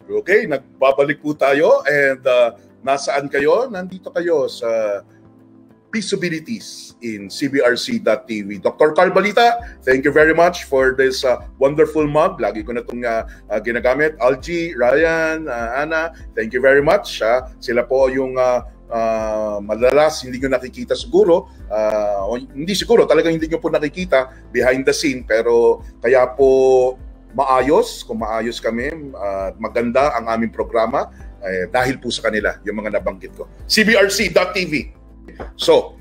Okay, nagbabalik po tayo and nasaan kayo? Nandito kayo sa Peaceabilities in CBRC.tv. Dr. Carl Balita, thank you very much for this wonderful mug. Lagi ko na itong ginagamit. Algie, Ryan, Ana, thank you very much. Sila po yung madalas hindi nyo nakikita siguro. Hindi siguro, talagang hindi nyo po nakikita behind the scene. Pero kaya po maayos, kung maayos kami, maganda ang aming programa dahil po sa kanila, yung mga nabanggit ko. CBRC.tv. So,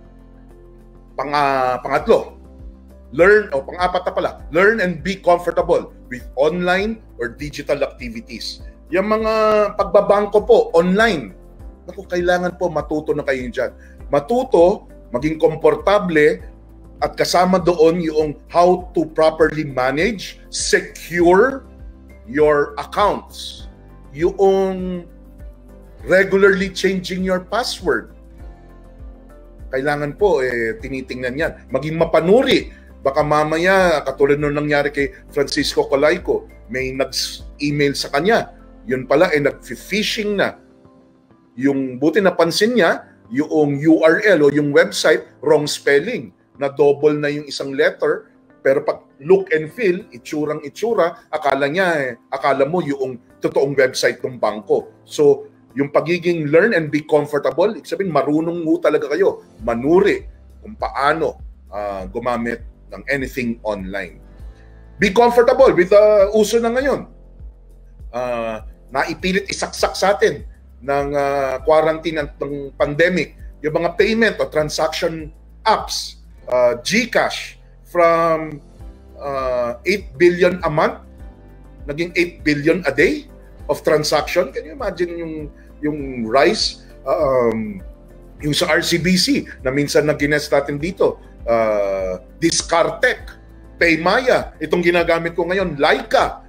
pangatlo, pang-apat na pala, learn and be comfortable with online or digital activities. Yung mga pagbabangko po, online, naku, kailangan po matuto na kayo dyan. Matuto, maging komportable, at kasama doon yung how to properly manage, secure your accounts. Yung regularly changing your password. Kailangan po, tinitingnan yan. Maging mapanuri. Baka mamaya, katulad nung nangyari kay Francisco Colayco, may nag-email sa kanya. Yun pala, nag-phishing na. Yung buti napansin niya, yung URL o yung website, wrong spelling. Na double na yung isang letter, pero pag look and feel, itsurang-itsura, akala mo yung totoong website ng bangko. So, yung pagiging learn and be comfortable, ibig sabihin marunong mo talaga kayo, manuri kung paano gumamit ng anything online. Be comfortable with the uso na ngayon. Naipilit isaksak sa atin ng quarantine ng pandemic, yung mga payment o transaction apps, GCash from 8 billion a month, naging 8 billion a day of transaction. Can you imagine yung rise? Yung sa RCBC na minsan na-gines natin dito, Discartec, Paymaya, itong ginagamit ko ngayon, Laika,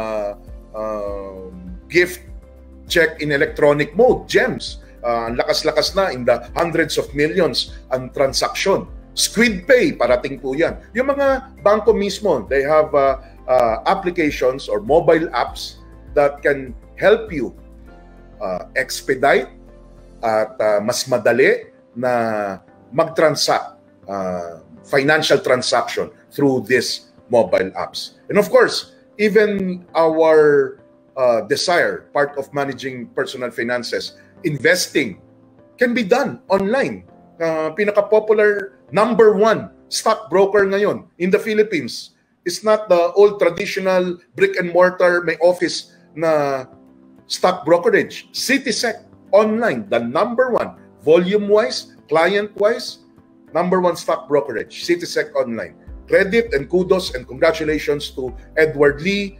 gift check in electronic mode, GEMS, ang lakas-lakas na, in the hundreds of millions ang transaction. SquidPay, parating po yan. Yung mga bangko mismo, they have applications or mobile apps that can help you expedite at mas madali na mag-transact, financial transaction through these mobile apps. And of course, even our desire, part of managing personal finances, investing can be done online. Pinaka-popular #1 stockbroker ngayon in the Philippines is not the old traditional brick and mortar, may office na stock brokerage. Citysec online, the #1, volume-wise, client-wise, #1 stock brokerage, Citysec online. Credit and kudos and congratulations to Edward Lee,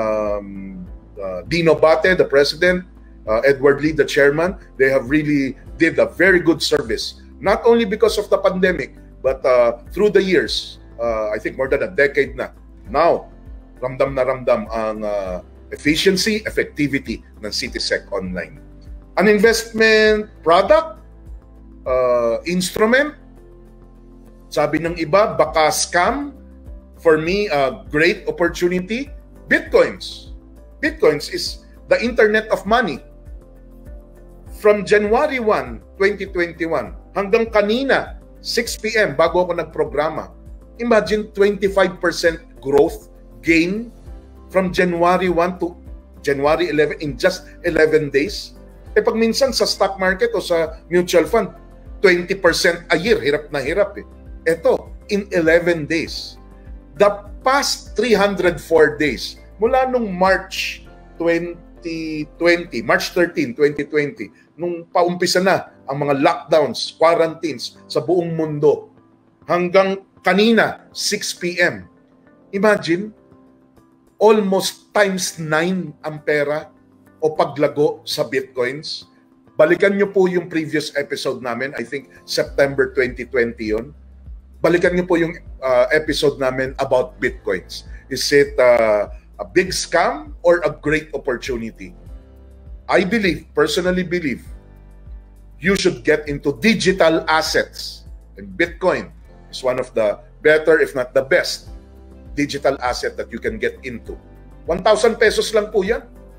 Dino Bate, the president, Edward Lee, the chairman. They have really did a very good service, not only because of the pandemic, but through the years, I think more than a decade na. Now, ramdam na ramdam ang efficiency, effectivity ng Citysec online. An investment product, instrument, sabi ng iba, baka scam. For me, a great opportunity, Bitcoins. Bitcoins is the internet of money. From January 1, 2021, hanggang kanina, 6 p.m. bago ako nagprograma, imagine 25% growth gain from January 1 to January 11 in just 11 days. Pag minsan sa stock market o sa mutual fund, 20% a year, hirap na hirap eh. Ito, in 11 days. The past 304 days, mula nung March 2020, March 13, 2020, nung paumpisa na ang mga lockdowns, quarantines sa buong mundo, hanggang kanina, 6 p.m. Imagine, almost times 9 ang pera o paglago sa Bitcoins. Balikan nyo po yung previous episode namin, I think September 2020 yun. Balikan nyo po yung episode namin about Bitcoins. Is it a big scam or a great opportunity? I believe, personally believe, you should get into digital assets. And Bitcoin is one of the better, if not the best, digital asset that you can get into. 1,000 pesos lang po yan.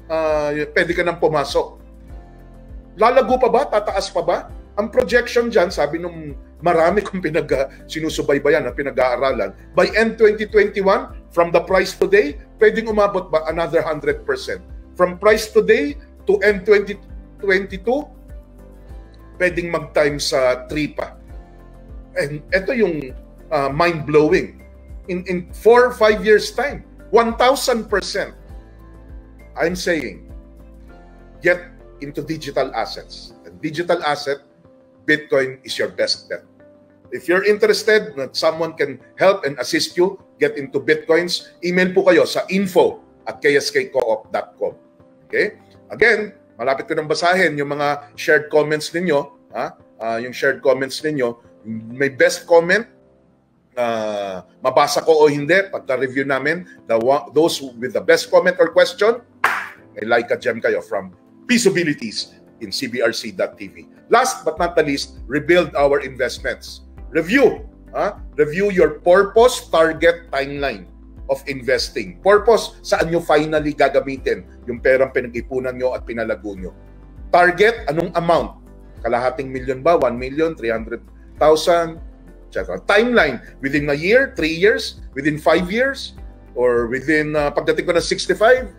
pwede ka nang pumasok. Lalago pa ba? Tataas pa ba? Ang projection dyan, sabi nung marami kong sinusubaybayan at pinag-aaralan, by end 2021, from the price today, pwedeng umabot ba another 100%? From price today to end 2022, pwedeng mag-times 3 pa. And ito yung mind-blowing. In 4 or 5 years' time, 1,000%. I'm saying, get into digital assets. And digital asset, Bitcoin is your best bet. If you're interested that someone can help and assist you get into Bitcoins, email po kayo sa info@kskcoop.com. Okay? Again, malapit ko nang basahin yung mga shared comments ninyo. Yung shared comments ninyo. May best comment, mabasa ko o hindi, pagka-review namin, those with the best comment or question, may like a gem kayo from Peaceabilities in CBRC.tv. Last but not the least, rebuild our investments. Review. Review your purpose, target, timeline of investing. Purpose, saan nyo finally gagamitin yung perang pinag-ipunan nyo at pinalago nyo. Target, anong amount? Kalahating milyon ba? 1 million? 300,000? Etc. Timeline, within a year, 3 years, within 5 years, or within, pagdating ko ng 65,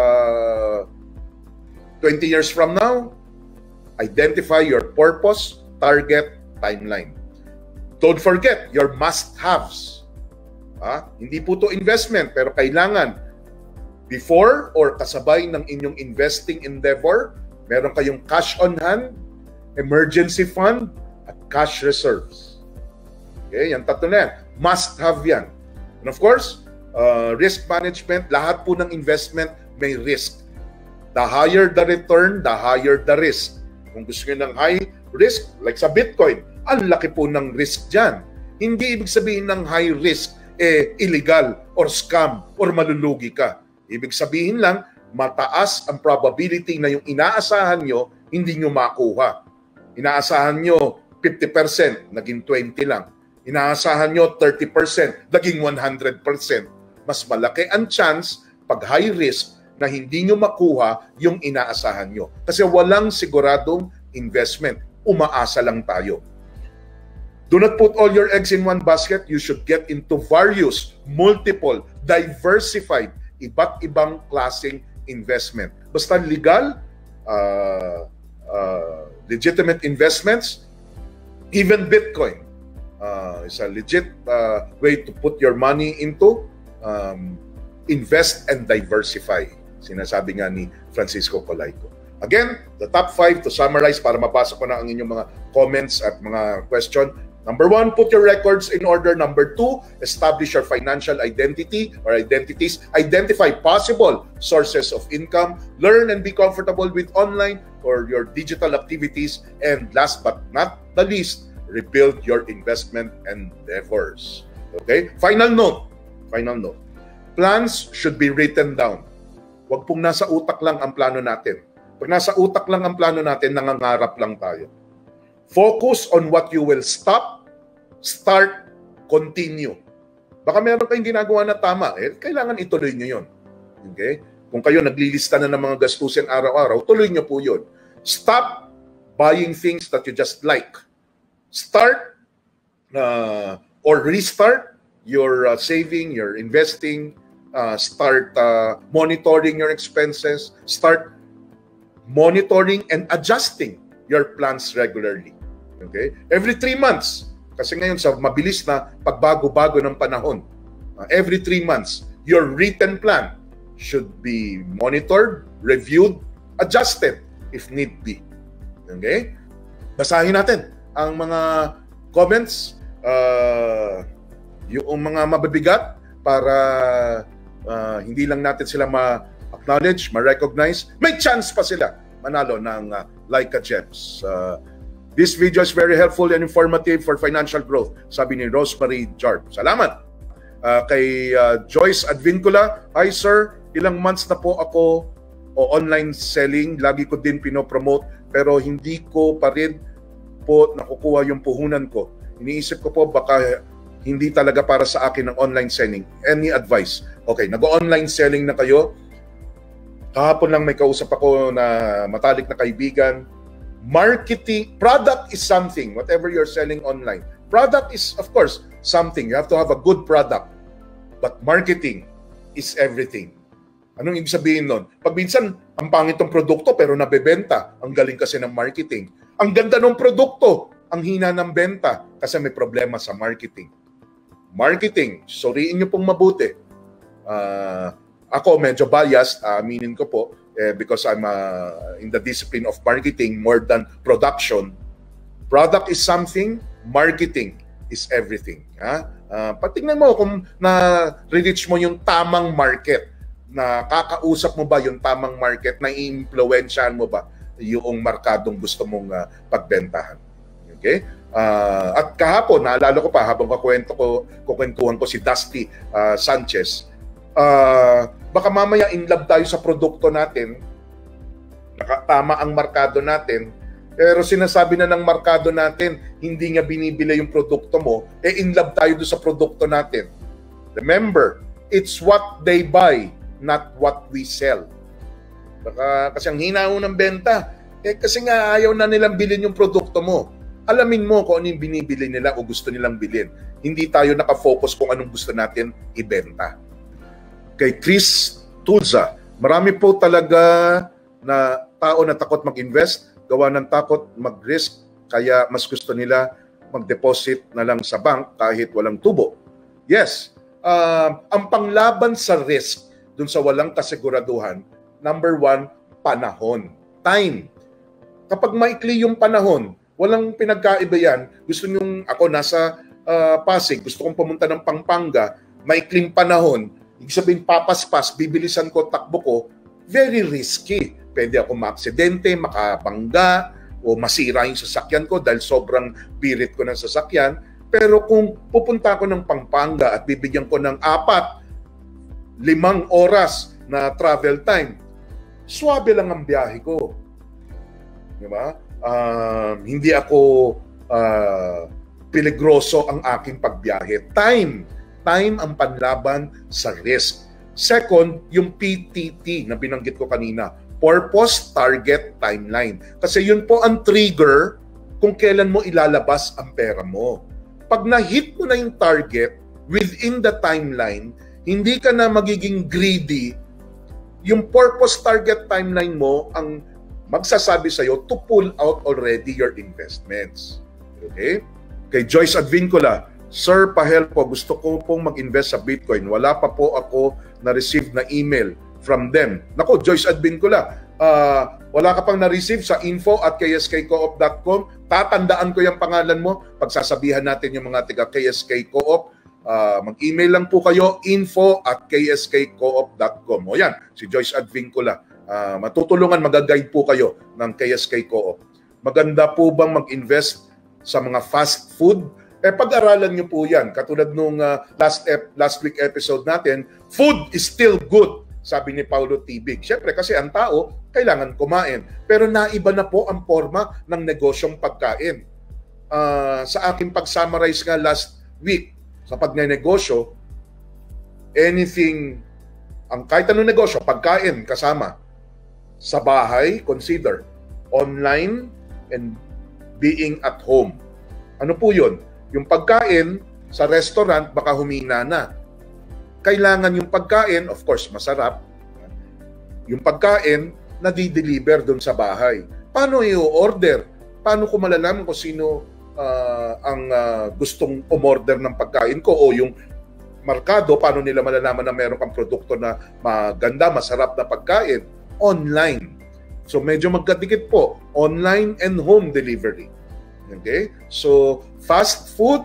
20 years from now. Identify your purpose, target, timeline. Don't forget your must-haves. Hindi po to investment, pero kailangan before or kasabay ng inyong investing endeavor, meron kayong cash on hand, emergency fund, at cash reserves. Okay, yan tatlo na yan. Must-have yan. And of course, risk management, lahat po ng investment may risk. The higher the return, the higher the risk. Kung gusto nyo ng high risk, like sa Bitcoin, ang laki po ng risk dyan. Hindi ibig sabihin ng high risk, illegal or scam or malulugi ka. Ibig sabihin lang, mataas ang probability na yung inaasahan nyo, hindi nyo makuha. Inaasahan nyo 50%, naging 20 lang. Inaasahan nyo 30%, naging 100%. Mas malaki ang chance pag high risk na hindi nyo makuha yung inaasahan nyo. Kasi walang siguradong investment. Umaasa lang tayo. Do not put all your eggs in one basket. You should get into various, multiple, diversified, iba't ibang klaseng investment. Basta legal, legitimate investments, even Bitcoin is a legit way to put your money into. Invest and diversify. Sinasabi nga ni Francisco Colayco. Again, the top 5 to summarize para mapasok ko na ang inyong mga comments at mga question. Number 1, put your records in order. Number 2, establish your financial identity or identities. Identify possible sources of income. Learn and be comfortable with online or your digital activities. And last but not the least, rebuild your investment endeavors. Okay? Final note. Plans should be written down. Huwag pong nasa utak lang ang plano natin. Pag nasa utak lang ang plano natin, nangangarap lang tayo. Focus on what you will stop, start, continue. Baka meron kayong ginagawa na tama, kailangan ituloy nyo yun. Okay? Kung kayo naglilista na ng mga gastusin araw-araw, tuloy nyo po yun. Stop buying things that you just like. Start or restart your saving, your investing, start monitoring your expenses, start monitoring and adjusting your plans regularly. Okay? Every 3 months, kasi ngayon sa mabilis na pagbago-bago ng panahon, every 3 months, your written plan should be monitored, reviewed, adjusted if need be. Okay? Basahin natin ang mga comments, yung mga mabibigat para hindi lang natin sila ma-acknowledge, ma-recognize. May chance pa sila manalo ng Leica Gems. This video is very helpful and informative for financial growth, sabi ni Rosemary Jarb. Salamat. Kay Joyce Advincula, hi sir, ilang months na po ako online selling, lagi ko din pinopromote pero hindi ko pa rin po nakukuha yung puhunan ko. Iniisip ko po baka hindi talaga para sa akin ang online selling. Any advice? Okay, nag-online selling na kayo. Kahapon lang may kausap ako na matalik na kaibigan. Marketing, product is something, whatever you're selling online. Product is, of course, something. You have to have a good product. But marketing is everything. Anong ibig sabihin nun? Pag minsan, ang pangit ng produkto pero nabebenta, ang galing kasi ng marketing. Ang ganda ng produkto, ang hina ng benta kasi may problema sa marketing. Marketing, suriin nyo pong mabuti. Ako medyo biased, aminin ko po, because I'm in the discipline of marketing more than production. Product is something, marketing is everything. Patingnan mo kung na-reach mo yung tamang market, na kakausap mo ba yung tamang market, na i-influensyahan mo ba yung markadong gusto mong pagbentahan. Okay? At kahapon, naalala ko pa habang kukwentuhan ko si Dusty Sanchez, baka mamaya in love tayo sa produkto natin, tama ang markado natin, pero sinasabi na ng markado natin, hindi nga binibili yung produkto mo, in love tayo doon sa produkto natin. Remember, it's what they buy, not what we sell. Baka kasi ang hina ng benta, kasi nga ayaw na nilang bilhin yung produkto mo. Alamin mo kung ano yung binibili nila o gusto nilang bilhin. Hindi tayo nakafocus kung anong gusto natin ibenta. Kay Chris Tulza, marami po talaga na tao na takot mag-invest, gawa ng takot mag-risk, kaya mas gusto nila mag-deposit na lang sa bank kahit walang tubo. Yes, ang panglaban sa risk dun sa walang kasiguraduhan, number 1, panahon, time. Kapag maikli yung panahon, walang pinagkaiba yan. Gusto nyong, ako nasa Pasig, gusto kong pumunta ng Pampanga, maikling panahon, ibig sabihin papaspas, bibilisan ko, takbo ko, very risky. Pwede ako maaksidente, makabangga, o masira yung sasakyan ko dahil sobrang birit ko ng sasakyan. Pero kung pupunta ako ng Pampanga at bibigyan ko ng 4-5 oras na travel time, swabe lang ang biyahe ko. Diba? Hindi ako peligroso ang aking pagbiyahe. Time ang panlaban sa risk. Second, yung PTT na binanggit ko kanina, purpose, target, timeline. Kasi yun po ang trigger kung kailan mo ilalabas ang pera mo. Pag na-hit mo na yung target within the timeline, hindi ka na magiging greedy. Yung purpose, target, timeline mo ang magsasabi sa'yo to pull out already your investments. Okay? Kay Joyce Advincula, Sir, pa-help po. Gusto ko pong mag-invest sa Bitcoin. Wala pa po ako na-receive na email from them. Nako, Joyce Advincula, wala ka pang na-receive sa info@kskcoop.com. Tatandaan ko yung pangalan mo. Pagsasabihan natin yung mga tiga KSK Co-op. Mag-email lang po kayo, info@kskcoop.com. O yan, si Joyce Advincula. Matutulungan, mag-guide po kayo ng KSK Co-op. Maganda po bang mag-invest sa mga fast food? Pag-aralan nyo po yan. Katulad nung last week episode natin, food is still good, sabi ni Paulo Tibig. Siyempre, kasi ang tao, kailangan kumain. Pero naiba na po ang forma ng negosyong pagkain. Sa aking pag-summarize nga last week, sa pagnegosyo, anything, kahit anong negosyo, pagkain kasama. Sa bahay, consider. Online and being at home. Ano po yun? Yung pagkain sa restaurant, baka humina na. Kailangan yung pagkain, of course, masarap. Yung pagkain, nadi-deliver doon sa bahay. Paano i-order? Paano ko malalaman kung sino ang gustong umorder ng pagkain ko? O yung markado, paano nila malalaman na meron kang produkto na maganda, masarap na pagkain? Online. So medyo magkadikit po. Online and home delivery. Okay? So, fast food,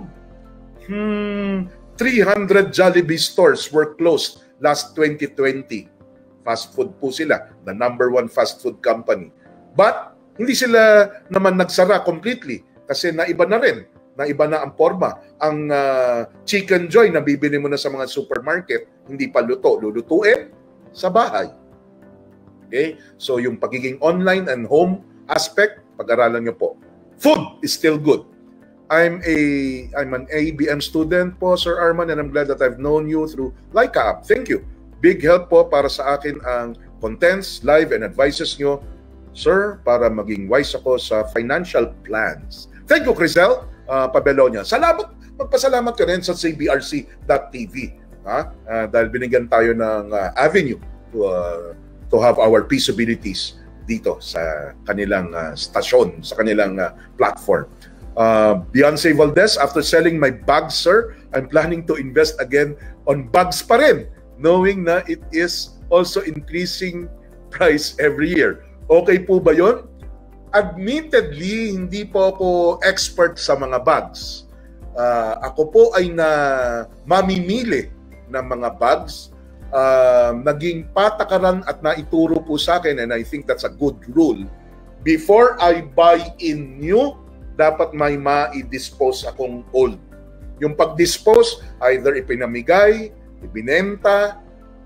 300 Jollibee stores were closed last 2020. Fast food po sila, the #1 fast food company. But, hindi sila naman nagsara completely kasi naiba na rin. Naiba na ang forma. Ang Chicken Joy na bibili mo na sa mga supermarket, hindi pa luto. Lulutuin sa bahay. Okay? So, yung pagiging online and home aspect, pag-aralan nyo po. Food is still good. I'm an ABM student po, Sir Arman, and I'm glad that I've known you through Laika app. Thank you. Big help po para sa akin ang contents, live, and advices nyo, sir, para maging wise ako sa financial plans. Thank you, Crisel Pabelonia. Magpasalamat ka rin sa cbrc.tv dahil binigyan tayo ng avenue to have our feasibilities dito sa kanilang stasyon, sa kanilang platform. Beyonce Valdez, after selling my bags, sir, I'm planning to invest again on bags pa rin, knowing na it is also increasing price every year. Okay po ba yun? Admittedly, hindi po ako expert sa mga bags. Ako po ay mamimili ng mga bags. Naging patakaran at naituro po sa akin, and I think that's a good rule. Before I buy in new, dapat may ma-dispose akong old. Yung pag-dispose, either ipinamigay, ibinenta,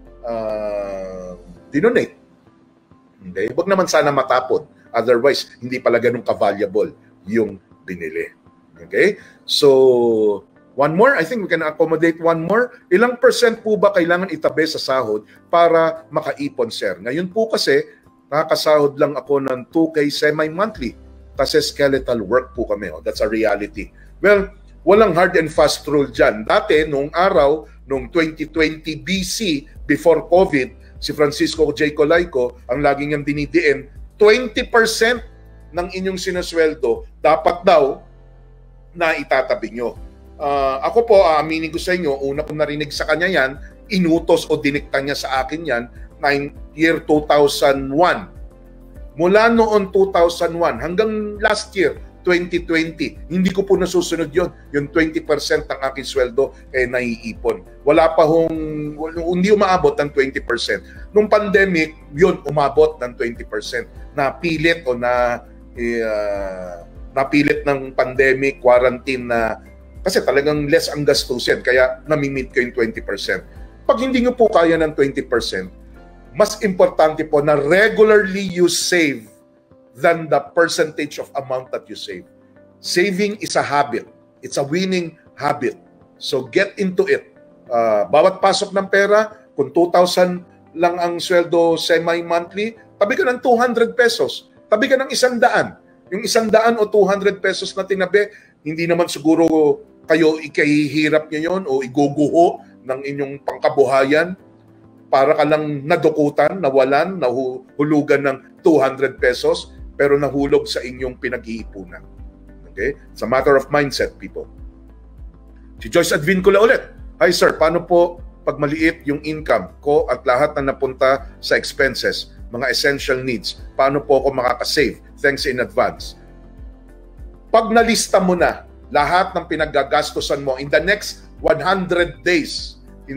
dinonate. Okay? Huwag naman sana matapon. Otherwise, hindi pala ganun ka-valuable yung binili. Okay? So, one more. I think we can accommodate one more. Ilang percent po ba kailangan itabi sa sahod para makaipon, sir? Ngayon po kasi, nakakasahod lang ako ng 2K semi-monthly. Kasi skeletal work po kami. That's a reality. Well, walang hard and fast rule dyan. Dati, nung araw, nung 2020 BC, before COVID, si Francisco J. Colayco, ang lagi niyang dinidiin, 20% ng inyong sinusweldo, dapat daw na itatabi nyo. Ako po, aaminin ko sa inyo, una kong narinig sa kanya yan, inutos o dinikta niya sa akin yan, year 2001. Mula noon 2001 hanggang last year, 2020, hindi ko po nasusunod yon. Yung 20% ng aking sweldo naiipon. Hindi umaabot ng 20%. Nung pandemic, yun umabot ng 20%. Napilit o napilit ng pandemic, quarantine na kasi talagang less ang gastusin. Kaya namimit ko yung 20%. Pag hindi nyo po kaya ng 20%, mas importante po na regularly you save than the percentage of amount that you save. Saving is a habit. It's a winning habit. So get into it. Bawat pasok ng pera, kung 2,000 lang ang sweldo semi-monthly, tabi ka ng 200 pesos. Tabi ka ng 100. Yung 100 o 200 pesos na tinabi, hindi naman siguro kayo ikahihirap nyo yun o iguguho ng inyong pangkabuhayan. Para ka lang nadukutan, nawalan, nahulugan ng 200 pesos, pero nahulog sa inyong pinag-iipunan. Okay? It's a matter of mindset, people. Si Joyce Advincula ulit. Hi sir, paano po pag maliit yung income ko at lahat na napunta sa expenses, mga essential needs? Paano po ako makakasave? Thanks in advance. Pag nalista mo na lahat ng pinaggagastosan mo in the next 100 days,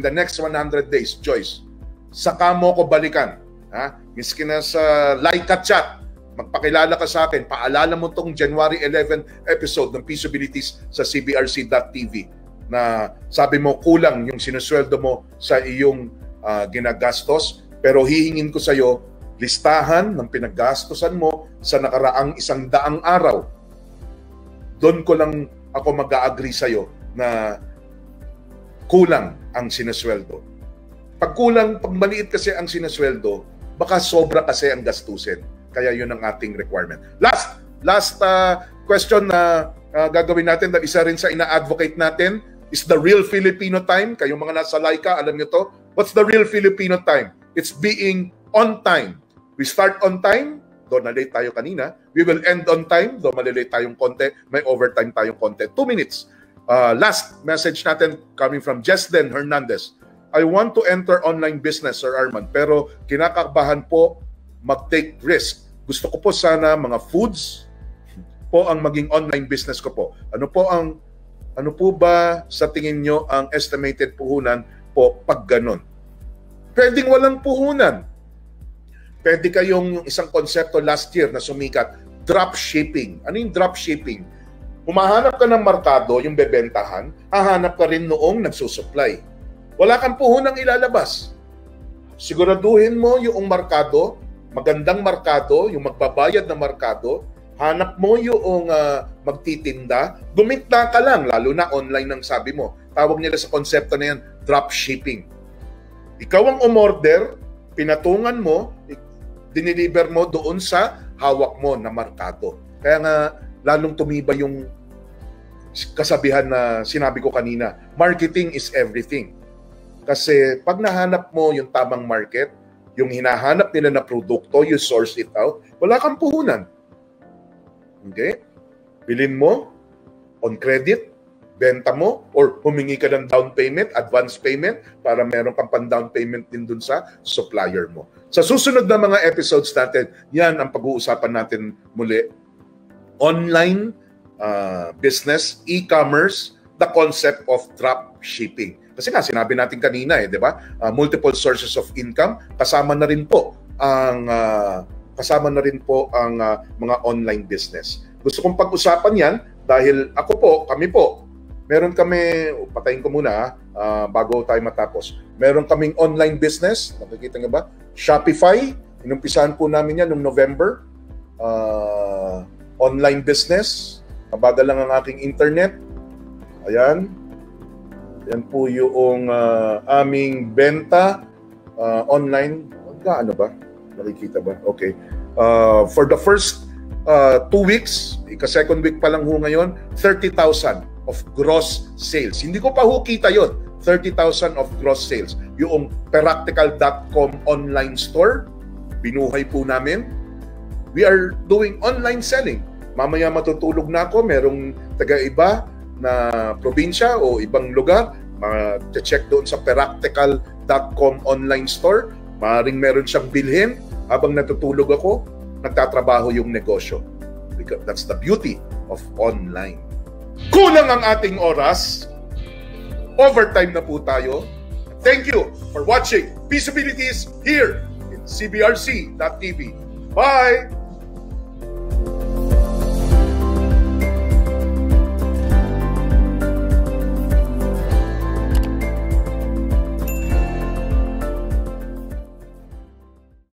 Joyce, saka mo ko balikan. Miski na sa Laika chat, magpakilala ka sa akin, paalala mo tong January 11 episode ng Feasibilities sa cbrc.tv na sabi mo kulang yung sinusweldo mo sa iyong ginagastos, pero hihingin ko sa iyo listahan ng pinaggastosan mo sa nakaraang 100 araw. Doon ko lang ako mag-a-agree sa iyo na kulang ang sinusweldo. Pag maliit kasi ang sinusweldo, baka sobra kasi ang gastusin. Kaya yun ang ating requirement. Last question na gagawin natin, dahil isa rin sa ina-advocate natin, is the real Filipino time. Kayong mga nasa Laika, alam nyo to. What's the real Filipino time? It's being on time. We start on time, though na-late tayo kanina. We will end on time, though malilate tayong konti. May overtime tayong konti. 2 minutes. Last message natin coming from Jesden Hernandez. I want to enter online business, Sir Arman, pero kinakabahan po mag-take risk. Gusto ko po sana mga foods po ang maging online business ko po. Ano po ba sa tingin nyo ang estimated puhunan po pag ganon? Pwedeng walang puhunan. Pwede kayong isang konsepto last year na sumikat, drop shipping. Ano yung drop shipping? Humahanap ka ng markado, yung bebentahan, hahanap ka rin noong nagsusupply. Wala kang puhunang ilalabas. Siguraduhin mo yung markado, magandang markado, yung magbabayad na markado, hanap mo yung magtitinda, guminta ka lang, lalo na online ng sabi mo. Tawag nila sa konsepto na yan, drop shipping. Ikaw ang umorder, pinatungan mo, diniliver mo doon sa hawak mo na markado. Kaya nga, lalong tumibay yung kasabihan na sinabi ko kanina, marketing is everything. Kasi pag nahanap mo yung tamang market, yung hinahanap nila na produkto, you source it out, wala kang puhunan. Okay? Bilhin mo on credit, benta mo, or humingi ka ng down payment, advance payment, para meron kang pan-down payment din dun sa supplier mo. Sa susunod na mga episodes natin, yan ang pag-uusapan natin muli. Online business, e-commerce, the concept of drop shipping. Kasi nga, sinabi natin kanina di ba? Multiple sources of income, kasama na rin po ang mga online business. Gusto kong pag-usapan yan dahil kami po, meron kami, patayin ko muna bago tayo matapos. Meron kaming online business, nakikita nga ba? Shopify, inumpisahan po namin yan noong November. Online business, mabagal lang ang aking internet. Ayan. Yan po yung aming benta online. Gaano ba? Nakikita ba? Okay. For the first 2 weeks, second week pa lang ho ngayon, 30,000 of gross sales. Hindi ko pa ho kita yun. 30,000 of gross sales. Yung Peractical.com online store, binuhay po namin. We are doing online selling. Mamaya matutulog na ako, merong taga-iba na probinsya o ibang lugar, check doon sa Peractical.com online store. Maaaring meron siyang bilhin. Habang natutulog ako, nagtatrabaho yung negosyo. Because that's the beauty of online. Kulang ang ating oras. Overtime na po tayo. Thank you for watching Peaceabilities here in CBRC.tv. Bye!